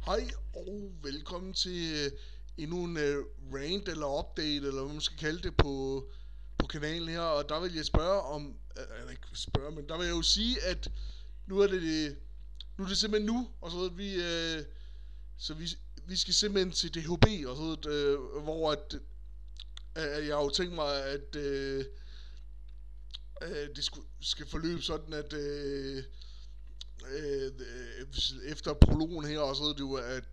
Hej og velkommen til endnu en rant eller update, eller hvad man skal kalde det på kanalen her. Og der vil jeg spørge om, eller ikke spørge, men der vil jeg jo sige, at nu er det simpelthen nu, og så vi skal simpelthen til DHB, og så hvor jeg har jo tænkt mig, at det skal forløbe sådan, at efter prologen her, og så er det jo, at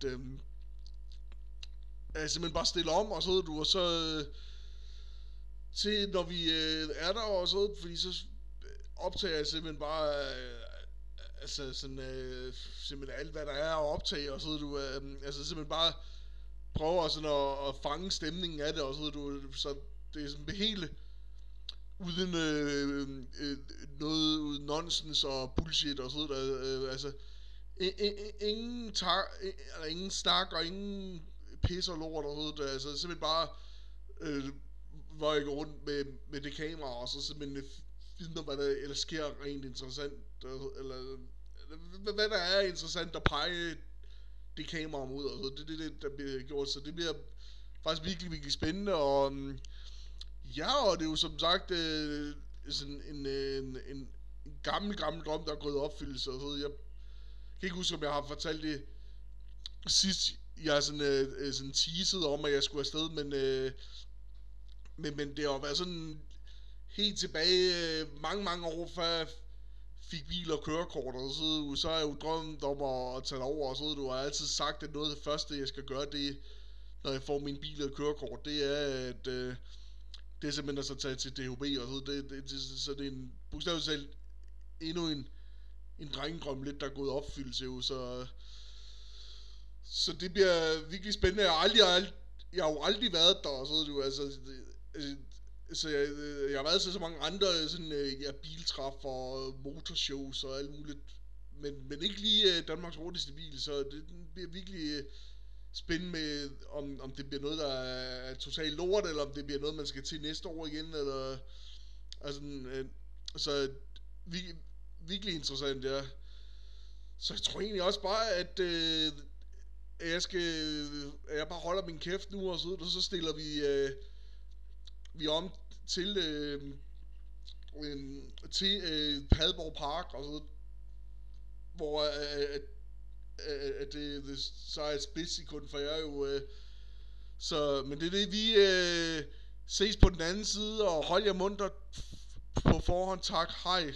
jeg simpelthen bare stiller om, og så er du, og så til når vi er der, og så fordi så optager jeg simpelthen bare altså sådan simpelthen alt hvad der er at optage, og så er du altså simpelthen bare prøver sådan at fange stemningen af det, og så er du, så det er sådan det hele uden noget nonsens og bullshit og sådan der, altså ingen snak og ingen pis og lort og sådan der, altså simpelthen bare hvor jeg går rundt med det kamera, og så simpelthen finder hvad der eller sker rent interessant, eller hvad der er interessant at pege det kamera mod, og så det der bliver gjort, så det bliver faktisk virkelig spændende. Og ja, og det er jo som sagt sådan en gammel drøm, der er gået i opfyldelse, og så jeg kan ikke huske, om jeg har fortalt det sidst, jeg sådan teasede om, at jeg skulle afsted, men det har været sådan helt tilbage mange år før jeg fik bil og kørekort, og så er jeg jo drømt om at tage over, og så du har altid sagt, at noget af det første, jeg skal gøre, det når jeg får min bil og kørekort, det er, at det er simpelthen at så tage til DHB, og så det er en bogstaveligt talt endnu en drengedrøm lidt, der er gået opfyldelse jo, så det bliver virkelig spændende. Jeg har jo aldrig været der, og så du så jeg har været til så mange andre sådan biltræffer og motorshows og alt muligt, men ikke lige Danmarks hurtigste bil, så det bliver virkelig spændende med, om det bliver noget, der er totalt lort, eller om det bliver noget, man skal til næste år igen, eller altså, så virkelig interessant, ja. Så jeg tror egentlig også bare, at jeg bare holder min kæft nu, og så stiller vi om til Padborg Park, og så hvor at det så er et spidssekund for jer jo, så, men det er det, vi ses på den anden side, og hold jer munter på forhånd, tak, hej.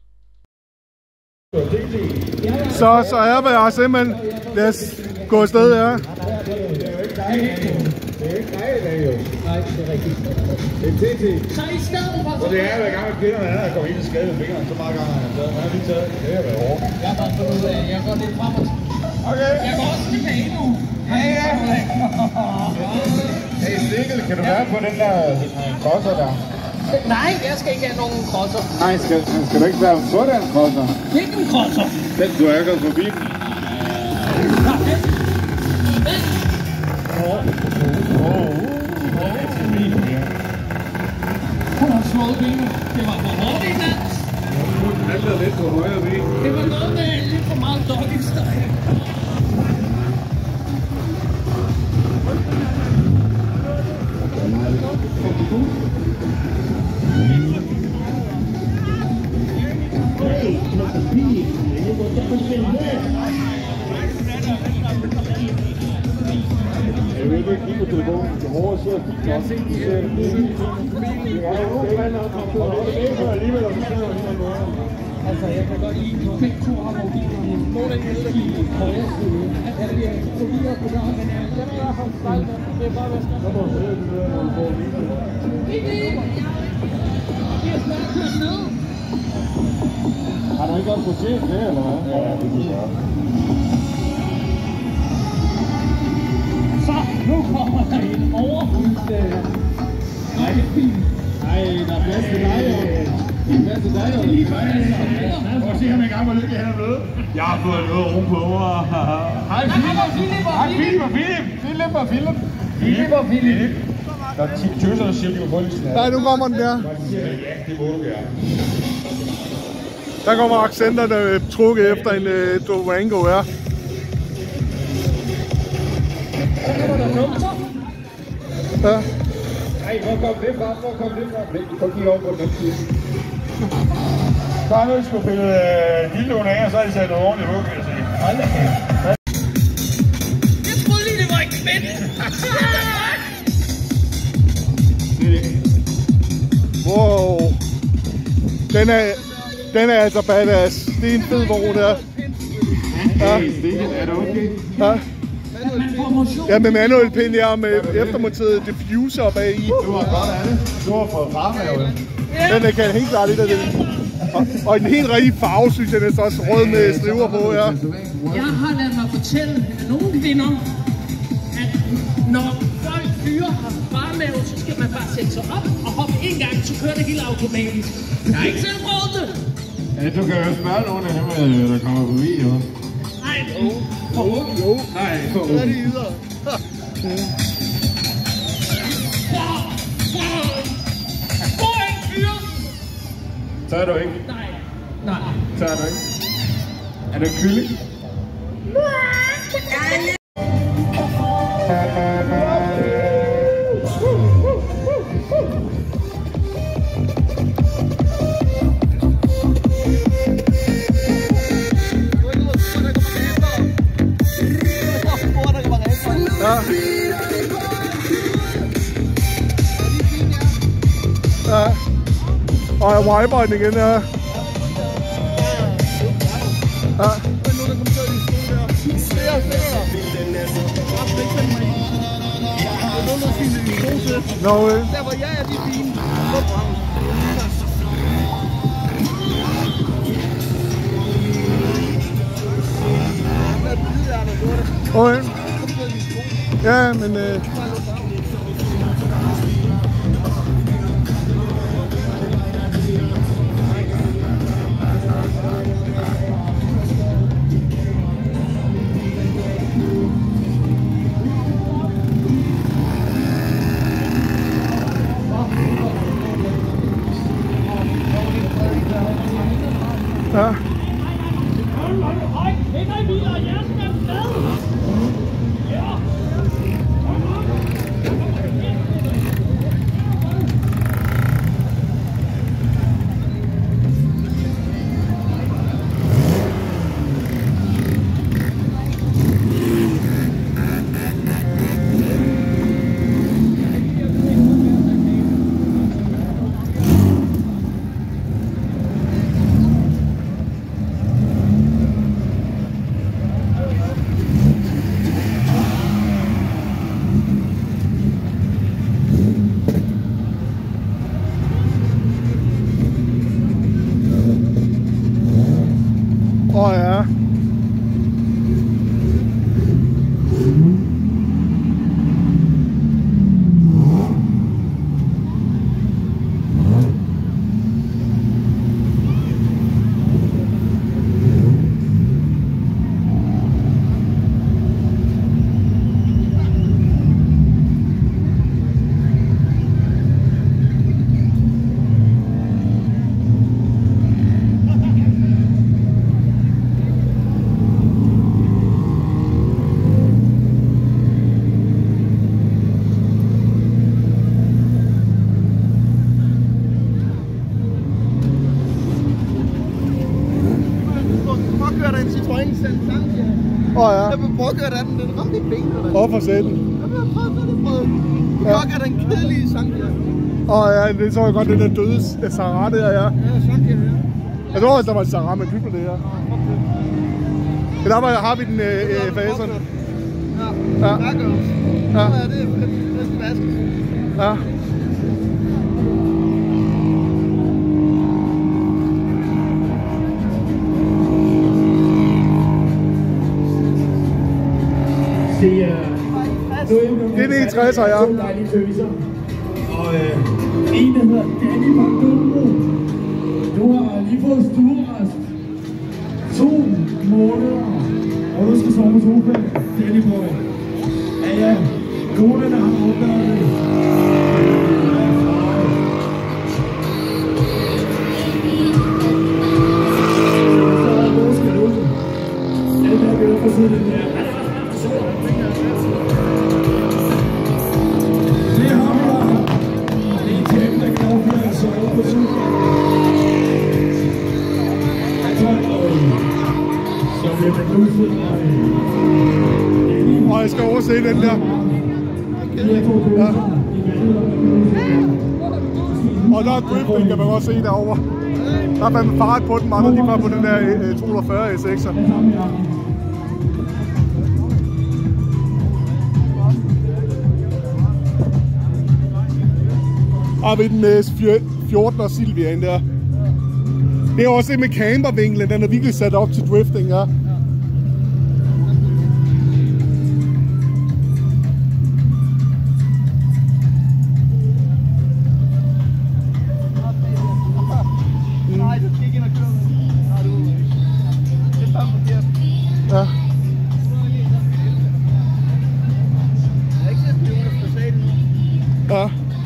Så er vi simpelthen, lad os gå afsted, ja. Det er jo ikke dig, jo. Nej, det er rigtigt. Det er TT. Så i stedet for... Og det er hver gang, at kvinderne er, der går ind og skader med fingrene, så meget gange har jeg taget. Hvad har vi taget? Det har været hårdt. Jeg går lidt frem og tilbage. Okay. Jeg går også tilbage nu. Ja. Hey, Stikkel, kan du være på den der crosser der? Nej, jeg skal ikke have nogen crosser. Nej, skal du ikke være på den crosser? Hvilken crosser? Den, du er gået forbi. Hun har slået benet. Det var for hårdt i nat. Den halter lidt på højre ben. Det var noget med lidt for meget doggy-style. Jeg vil ikke kigge på telefonen. Det er hårdt at sidde og kigge op. Det er jo alligevel, at du sidder og hinder noget. Altså, jeg kan godt lide, at begge to har mobilerne. Måden er i højre side. Altså, det er forvirret på døren, men den er i hvert fald stejl. Det er bare væsk. Så må du høre, at du hører, når du får bilen. Vi er snart kørt ned. Har du ikke også fået set det, eller hvad? Ja, det kan jeg. Så, nu kommer der en overfyldt rækkebil. Ej, der er plads til dig, jo. Der er plads til dig, jo. Prøv at se ham en gang, hvor lykkelig han er blevet. Jeg har fået noget rum på over. Hej, Philip. Der er 10 tøser, der siger, at de var på lidt snart. Nej, nu kommer den der. Ja, det må du gerne. Der kommer accenterne trukket efter en Durango, ja. Så kommer der numser. Ja. Nej, hvor kom det frem? Prøv at kigge over på den side. Så har vi sgu pillet lille af, og så har de sat noget ordentligt på, kan jeg sige. Hold da kæft. Jeg troede lige, det var ikke fedt. Wow. Den er altså badass. Det er en fed vogn der. Ja. Er det okay? Ja. Ja, med manuel pin, ja, med eftermonteret diffuser bag i. Du har godt af det. Du har fået fremhavet. Den kan helt klart lidt af det. Og en helt rigtig farve, synes jeg næsten også. Rød med striver på, ja. Jeg har ladet mig fortælle af nogle kvinder, at når folk fyre har farmave, så skal man bare sætte sig op og hoppe en gang, så kører det helt automatisk. Jeg har ikke selv prøvet det. Ja, du kan jo spørge nogle af dem, der kommer forbi, jo. Nej, Jo. Nej, for Så er de videre. hvor er en fyre? Så er du ikke. Nej. Så er du ikke. Er du kylling? Ja. Ja. Og jeg wiper den igen, ja. Ja. Nå, Der hvor jeg er, de er fine. okay. Ja, men ja. Åh ja. Åh ja. Jeg vil prøve at den. Den ramte i benene. Hvorfor sætte den? Jeg vil prøve. Nok er den kedelige Sankia. Åh ja, det så jeg godt, det der døde Sahara der, ja. Ja, Sankia, ja. Jeg tror også, der var Sahara med dyb på det her. Men der har vi den faserne. Ja, Ja. der gør også. Ja. Ja, det er fedt. Det er vasket. Ja. Det er det i 60'er, ja. Dejlige tøser. Og en, der hedder Danny fra Dumbo. Du har lige fået stuerest. 2 måneder. Og du skal sove på sofaen. Danny boy. Ja, ja. Konerne har opdaget det. Så er der måske noget. Alle der vil få siddet den der. Det har vi. Det er tæt, der kan overføre en sove på cyklen. Så bliver det løftet. Og jeg skal overse den der. Ja. Og der er drifting, kan man godt se derovre. Der er fandme fart på den, andre de var på den der 240 SX'er. Og ved den 14'er Silviaen der. Det er også det med cambervinklen, den er virkelig sat op til drifting, ja. Nej, du skal ikke ind og køre med. Nej, du det er fandme forkert. Ja. Jeg har ikke set det under facaden nu. Ja.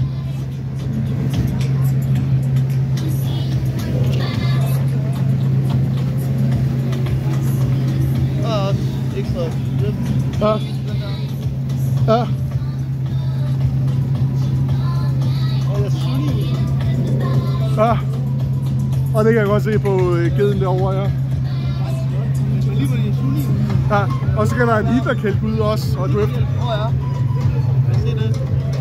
Ekstra lidt. Ja. Ja. Og jeg synes Ja. Og det kan jeg godt se på geden derovre, ja. men alligevel er sunni. Ja. Og så kan der en literkælk ud også og drift. Ja. Kan I se det?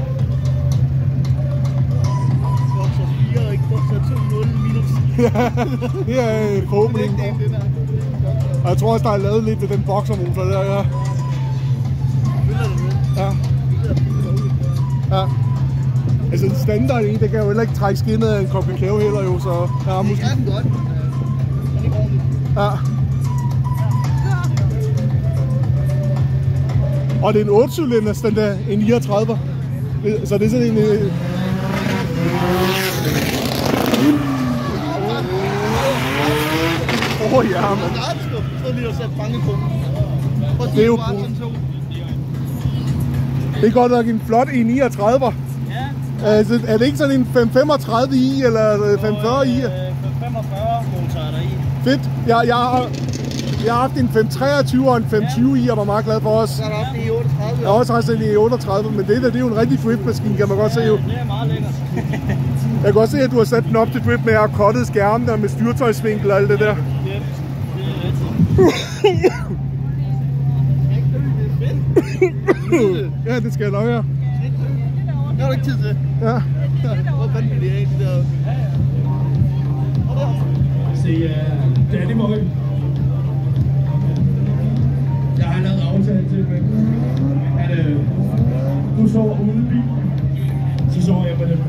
Bokser 4 og ikke bokser 2-0 minus. Ja, det er en forhåbning. Og jeg tror også, der er lavet lidt ved den boksermotor der, ja. Føler du det? Ja. Ja. Altså den standard en, det kan jo heller ikke trække skinnet af en kop kakao heller jo, så ja, Det måske. kan den godt, men den er ikke ordentligt. Ja. Og det er en 8-cylinders, den der, en 39. Så det er sådan en... ja, men... Der er et skub. Jeg troede lige, at sætte fanget på. Prøv at Det er jo sige, bare sådan to. Det er godt nok en flot E39. Ja. Altså, er det ikke sådan en 535 i, eller 540 i? 545 motor er der i. Fedt. Jeg har haft en 523 og en 520 i, og var meget glad for os. Så er der også det i 38. Jeg har også haft en i 38, men det der, det er jo en rigtig driftmaskine, kan man godt se jo. Det er meget lækkert. Jeg kan godt se, at du har sat den op til drift med at have cuttet skærmen der med styrtøjsvinkel og alt det der. Det er rigtigt. Ja, det skal jeg nok gøre. Det har du ikke tid til. Ja. Hvor vanvittigt er de der... Se, Danny Møg. Jeg har lavet aftale til, at du sover ude i bilen, så sover jeg på den.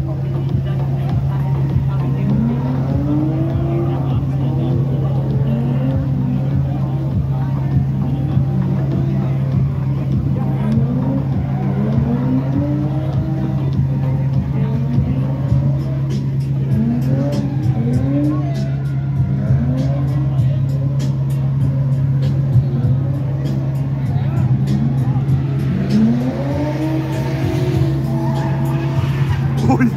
Ui.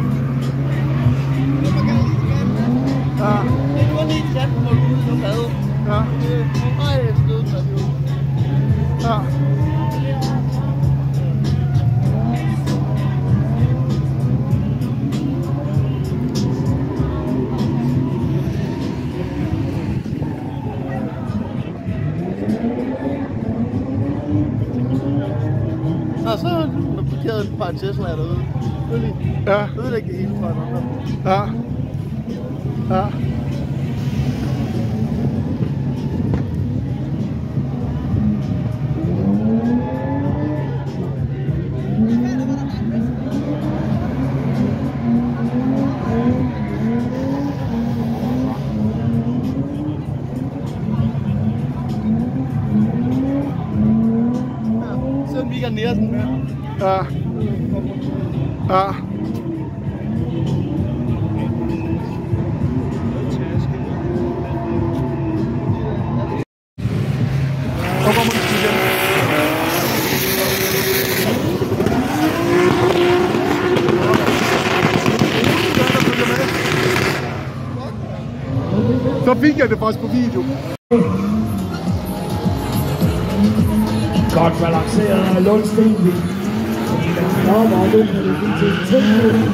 Ja. Det er kun lige et chat, hvor du er ude og bade. Ja. Ej, det er stødt, der er jo. Ja. Nå, så har du parkeret et par Tesla'er derude. Ja. Ødelægge det hele for dig. Ja. Ja. Sådan vi kan nære den her. Ja. Ja. Så kommer den igen. Så fik jeg det faktisk på video. Godt balanceret af Lundsten. Nå, hvor er det til tæt.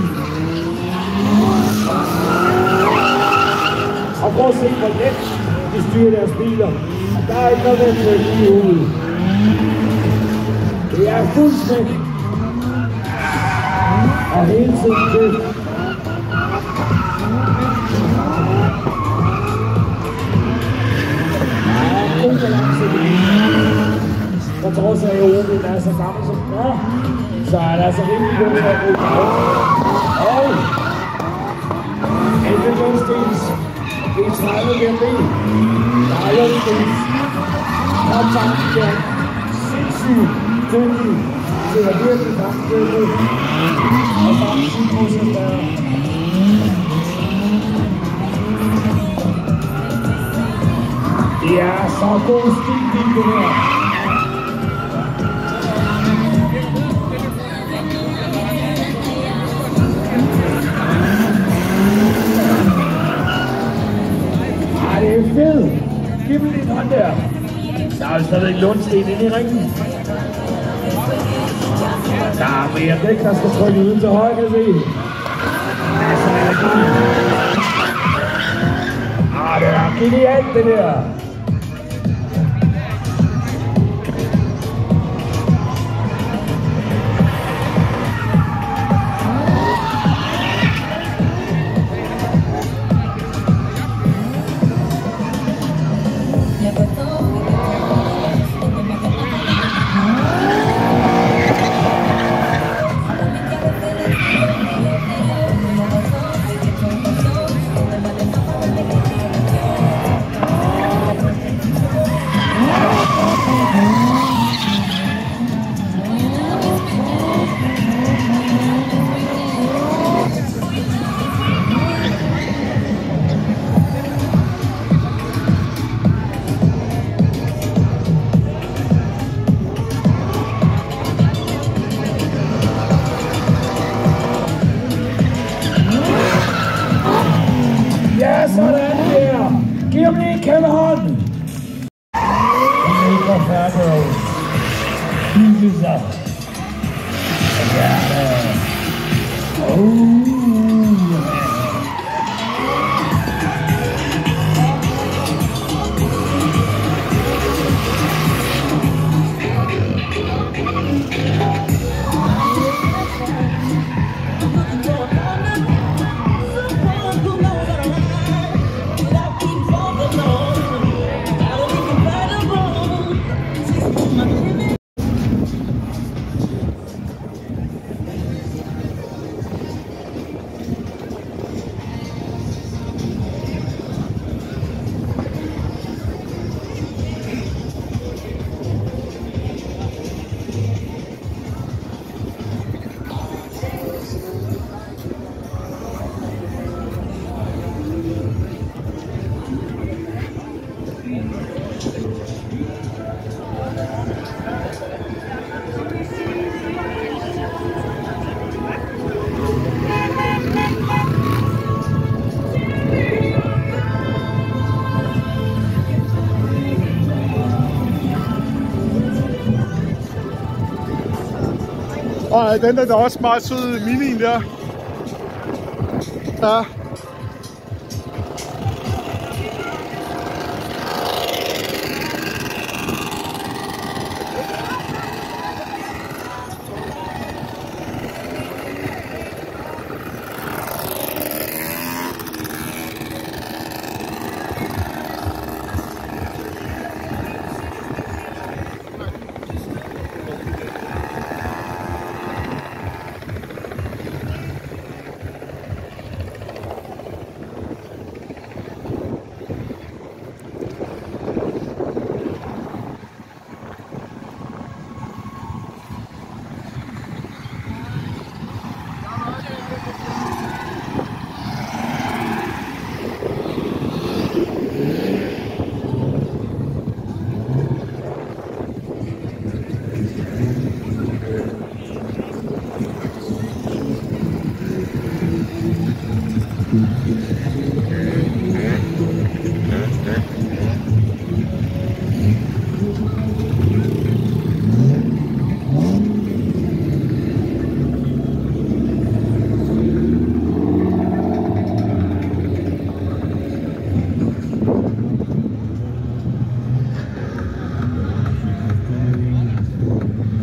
Og prøv at se, hvor let de styrer deres biler. Der er ikke noget ved lige ude. Det er fuldstændig. Og hele tiden det. God balance. På trods af, at Opel er så gammel som den er, så er der altså rimelig god at bruge. Og Elvin Lundstens B30 BMW. Der er Lundstens optanken der. Sindssygt dygtig til at virkelig fremstille og sammen sin processer. Det er så god stil, det her. Det er fedt. Giv mig lidt hånd der. Der er jo stadigvæk Lundsten inde i ringen. Der er mere dæk, der skal trykke uden til højre, kan se. Masser af energi. Det er genialt, det der. Sådan der. Giv ham lige en kæmpe hånd. Mega færdig. Hyggeligt så. Ja. Og den der er også meget sød minien der. Ja.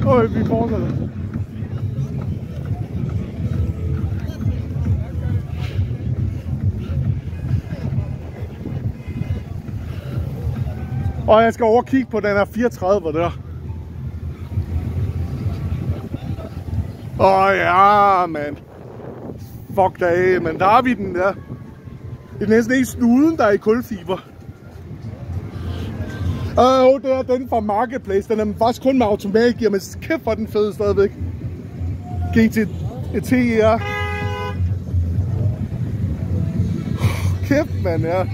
Vi fortsætter. Og jeg skal over og kigge på den her 34 der. Ja, man. Fuck da, men der har vi den der. Det er næsten ikke snuden, der er i kulfiber. Det er den fra Marketplace. Den er faktisk kun med automatgear, men kæft for den fede stadigvæk. GT-TR. Kæft, man, ja.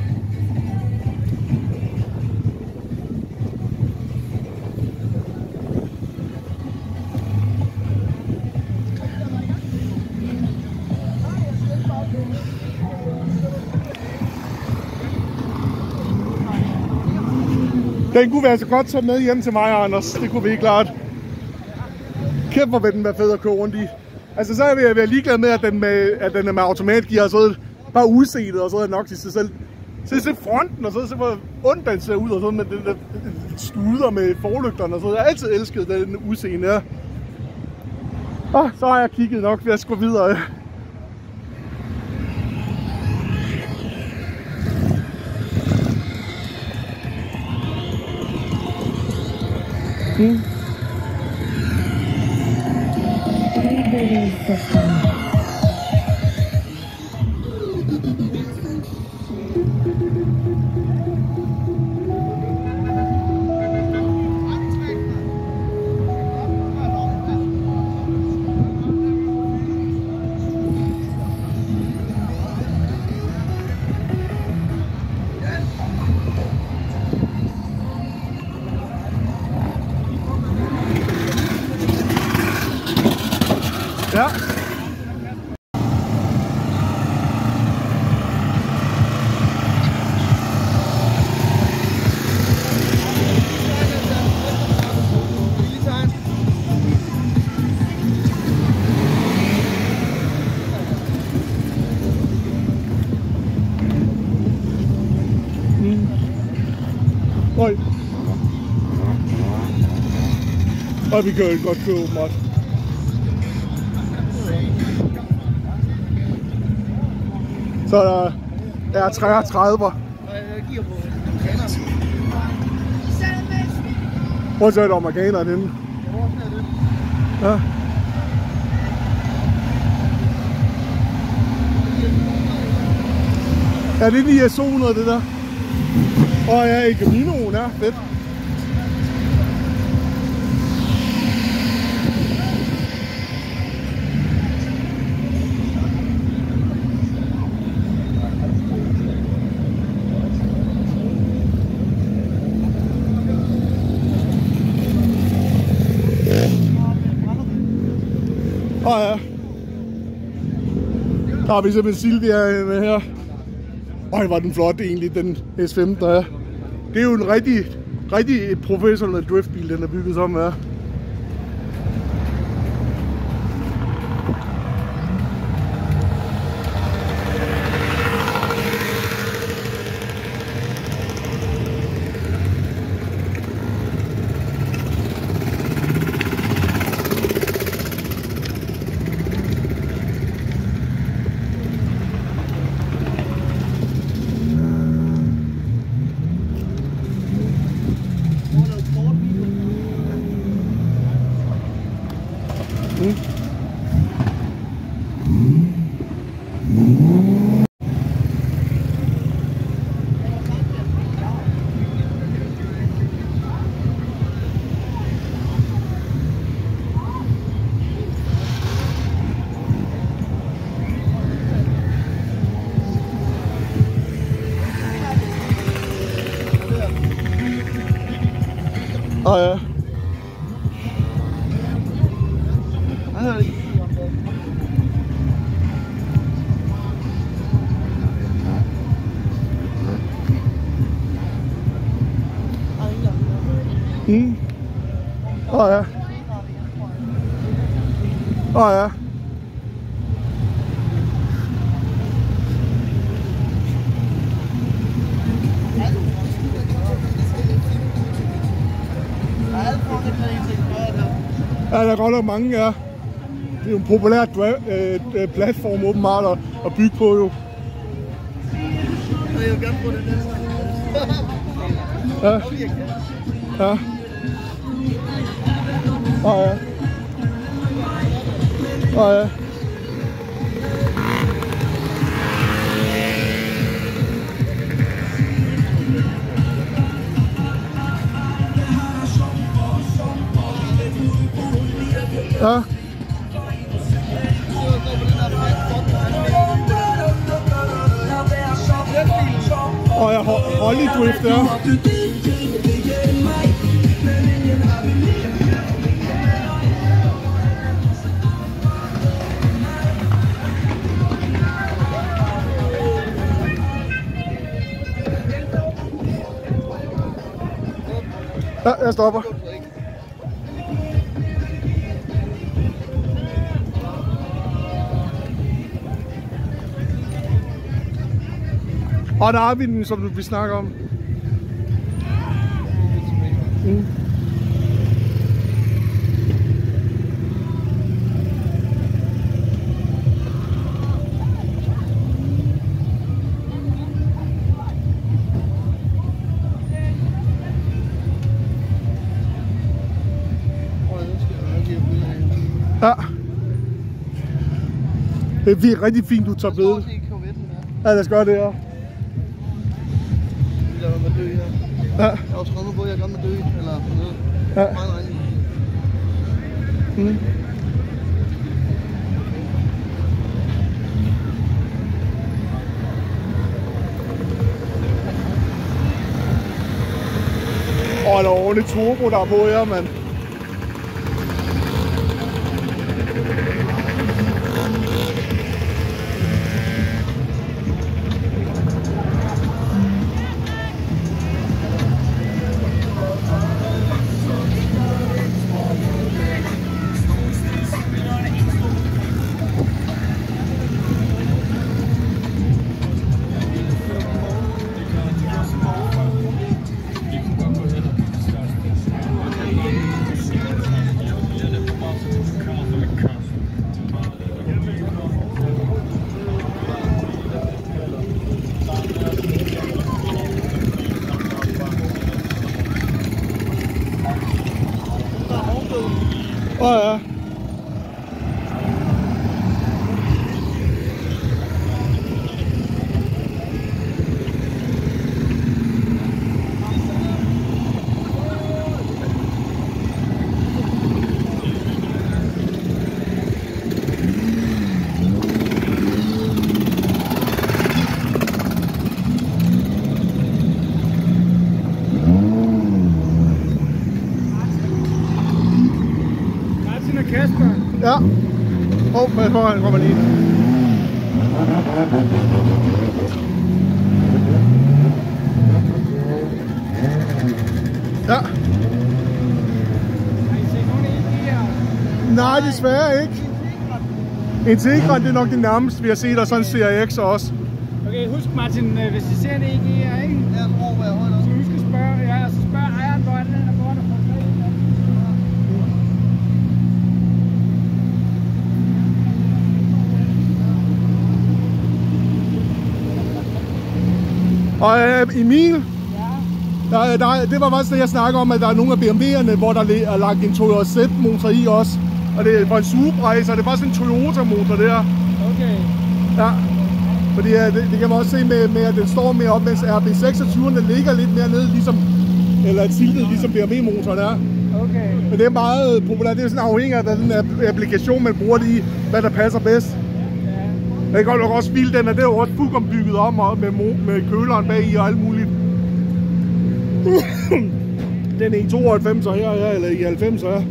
Den kunne vi altså godt tage med hjem til mig og Anders. Det kunne vi ikke klart. Kæft, hvor vil den være fed at køre rundt i. Altså, så er jeg ligeglad med, at den er med automatgear, og så er det bare udseendet, og så er det nok til sig selv. Så se fronten, og så hvor ondt den ser ud, og sådan med den der studer med forlygterne, og så jeg har altid elsket den udseende her. Så har jeg kigget nok, ved at gå videre. Ja. Oj. Og vi kan jo godt køre åbenbart. Så der er 33. Prøv at se, at amerikaneren inde. Ja. Ja, det er lige ISO-100, det der. Ja, i Caminoen er fedt. Ja. Der har vi simpelthen Silvia med her. Var den flot egentlig, den S5 der er. Det er jo en rigtig professionel driftbil, den er bygget som her. Ja. Ja. Ja. Ja, der er godt nok mange, ja. Det er jo en populær platform åbenbart at bygge på jo. Jeg vil gerne bruge den der. Ja. Ja. Ja. Ja. Ja. Og jeg Holly Drift der. Ja, jeg stopper. Og der er vi den, som vi snakker om. Mm. Ja. Det er rigtig fint, du tager billede. Ja, lad os gøre det her. Ja. Jeg har også skrevet på, at jeg gerne vil dø, eller noget. Ja. Meget regning. Mm. Åh, der er ordentligt turbo, der er på her, mand. Åh ja. Ja. Hvad foran kommer lige. Ja. Nej, desværre ikke. Integran, det er nok det nærmeste, vi har set, og sådan CRX også. Okay, husk Martin, hvis I ser det ikke her, ikke? Ja, jeg tror, hvad jeg holder. Så husk at spørge, ja, og så spørg ejeren, hvor er den her bordet fra. Og Emil, det var faktisk det, jeg snakker om, at der er nogle af BMW'erne, hvor der er lagt en Toyota Z-motor i også. Og det er for en Supra, så det er bare sådan en Toyota-motor der. Okay. Ja, fordi det kan man også se med at den står mere op, mens RB26'erne ligger lidt mere nede, ligesom, eller tiltet, ligesom BMW-motoren er. Okay. Men det er meget populært, det er sådan afhængig af, hvad den applikation, man bruger det i, hvad der passer bedst. Jeg kan godt også spille den, og det er jo også fuldkommen bygget om med køleren bag i og alt muligt. Den er i 92'er her, eller i 90'er her.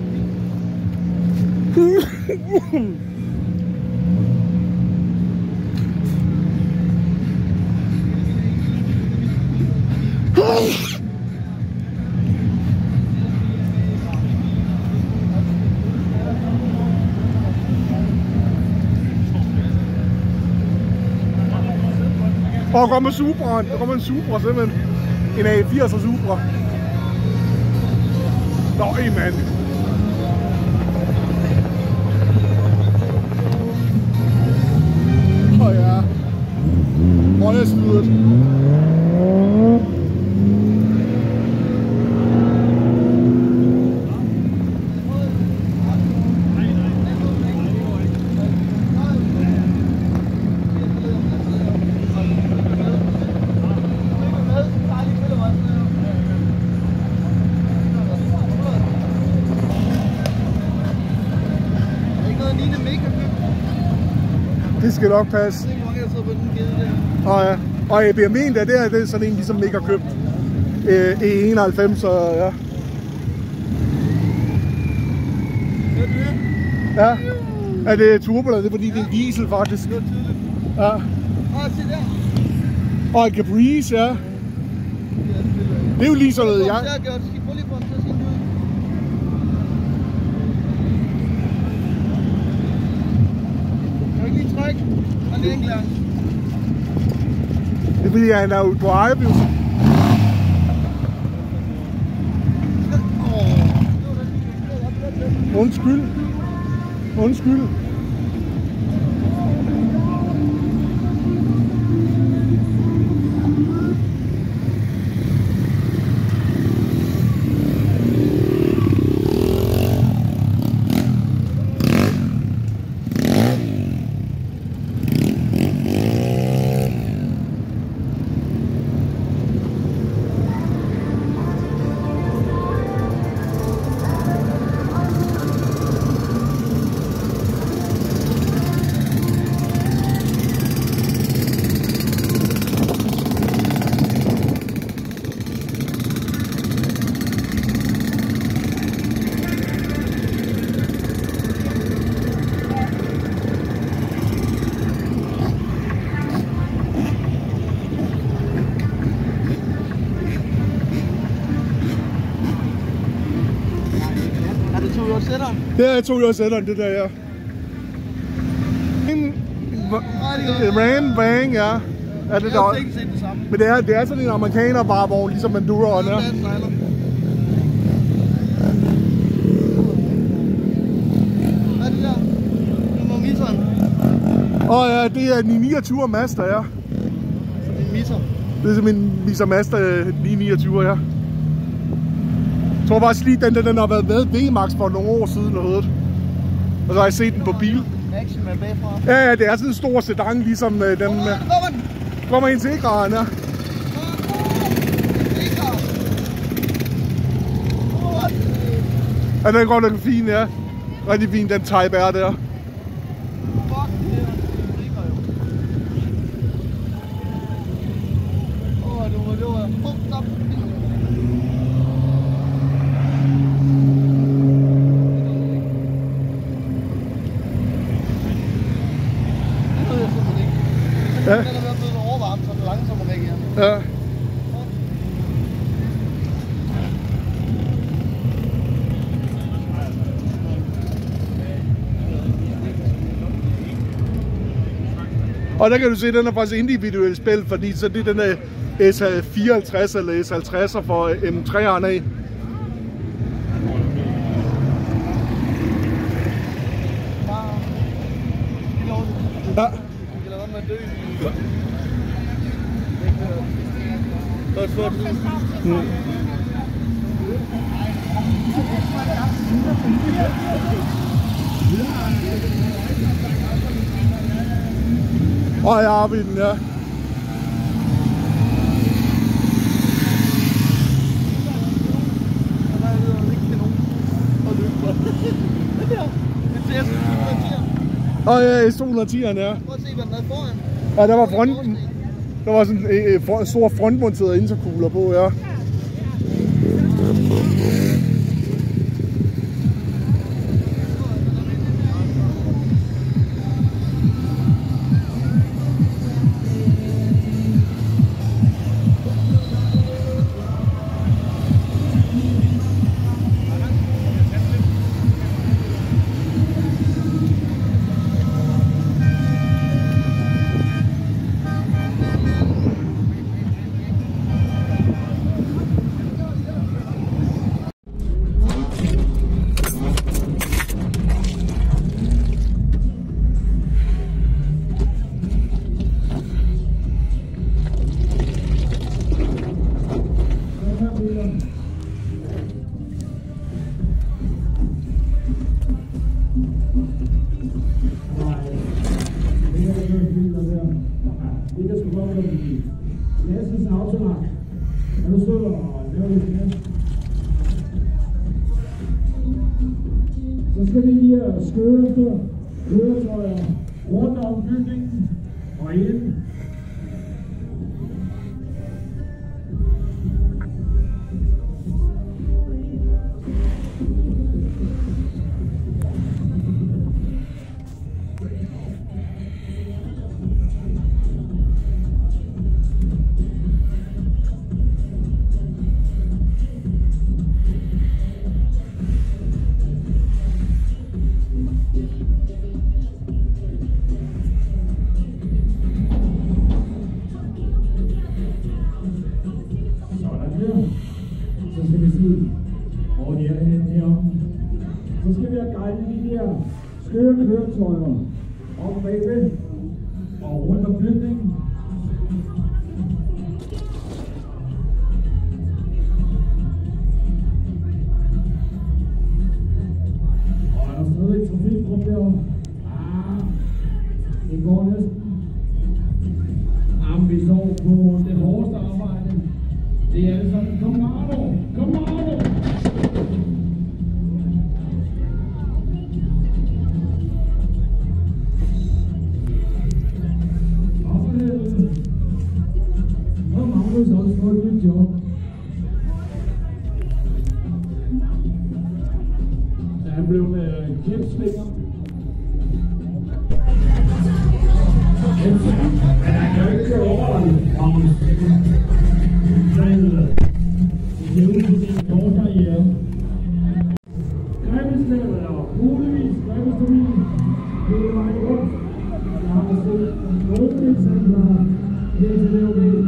Og der kommer Supraen. Der kommer en Supra simpelthen. En A80'er Supra. Nøj, mand. fastfoodet. Det skal nok passe. Og BMW'en der, det er sådan en ligesom Mega købt. E91, så ja. Ja. Er det turbo, eller det er fordi det er en diesel faktisk? Ja. Og en Caprice, ja. Det er jo lige sådan noget, jeg... Det er fordi, han er ude på Ejby. Undskyld. Undskyld. Det er 2-hjulssætteren, det der, ja. Ram Bang, ja. Er det der? Men det er sådan en amerikaner-varevogn, ligesom Manduro'en er. Hvad er det der? Nummer misseren. Åh ja, det er en 929 Mazda, ja. Så det er en misser. Det er simpelthen en Misser Mazda 929, ja. Jeg tror faktisk lige, den har været med VMAX for nogle år siden noget. Og så har jeg set den på bil. Ja, det er sådan en stor sedan, ligesom den... Kommer ind til Integraen, ja. Ja, den går nok fin, ja. Rigtig fin, den Type R der. Ja. Den er blevet overvarmt, så den langsomt væk igen. Ja. Og der kan du se, at den er faktisk individuelt spil, fordi så det er den der S54 eller S50'er for M3'eren af. Ja. Og jeg har vi den, ja. Og ja, S210'eren, ja. Prøv at se, hvad den havde foran. Ja, der var fronten. Der var sådan en stor frontmonteret intercooler på, ja. Det kan sgu godt komme Lassens autolak. Er du sød og laver lidt mere? Så skal vi lige skøre efter køretøjer rundt om bygningen og ind. Så skal vi se, hvor de er henne heroppe. Så skal vi have guidet de der skøre køretøjer op bagved og rundt om bygningen. Og er der stadig et trafikrum derovre? Det går næsten. Jamen, vi står på det hårdeste arbejde. Det er sådan, Comado! Comado! Og for helvede. Og Magnus har også fået et nyt job. Så han blev med kæmpslinger. Men han kan jo ikke køre over den, Magnus. Det er ude på din kort karriere. Grebeslæder eller muligvis grebeslæder. Det er vejen rundt. Jeg har set nogle eksempler her til DOB.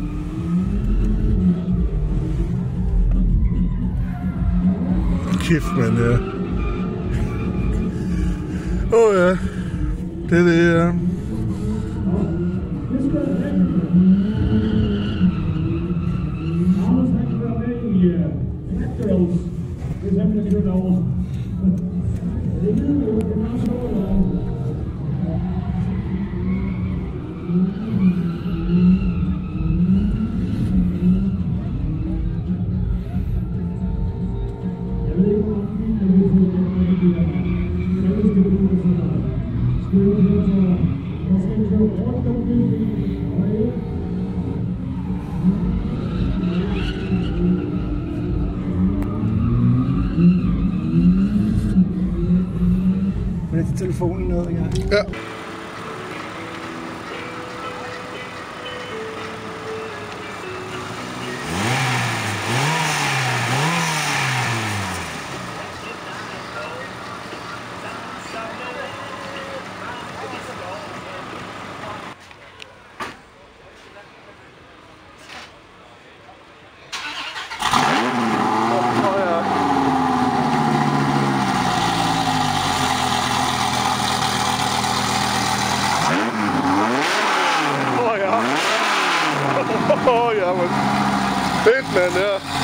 Kæft, mand, ja. Ja. Det er det, ja. Det er simpelthen kørt over. Det er jo, det er meget sjovt. Jeg ved ikke, hvor mange biler vi får gennem de der fælleske biler, som der skøber her, så skal vi køre rundt om bygningen og ind. Med telefonen ned, ja. Ja, men fedt, mand, ja.